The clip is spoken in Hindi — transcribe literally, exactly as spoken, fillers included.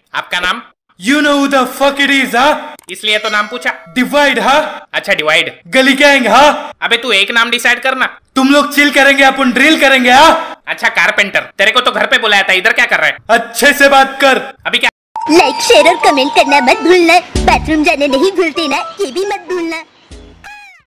आपका नाम? You know who the fuck it is, हाँ? इसलिए तो नाम पूछा। डिवाइड, हाँ? अच्छा डिवाइड। गली गैंग, हाँ? अबे तू एक नाम डिसाइड करना। तुम लोग चिल करेंगे, अपन ड्रिल करेंगे, हाँ? अच्छा कारपेंटर, तेरे को तो घर पे बुलाया था, इधर क्या कर रहा है? अच्छे से बात कर। अभी क्या? लाइक शेयर और कमेंट करना मत भूलना, बाथरूम जाने नहीं भूलते ना, ये भी मत भूलना।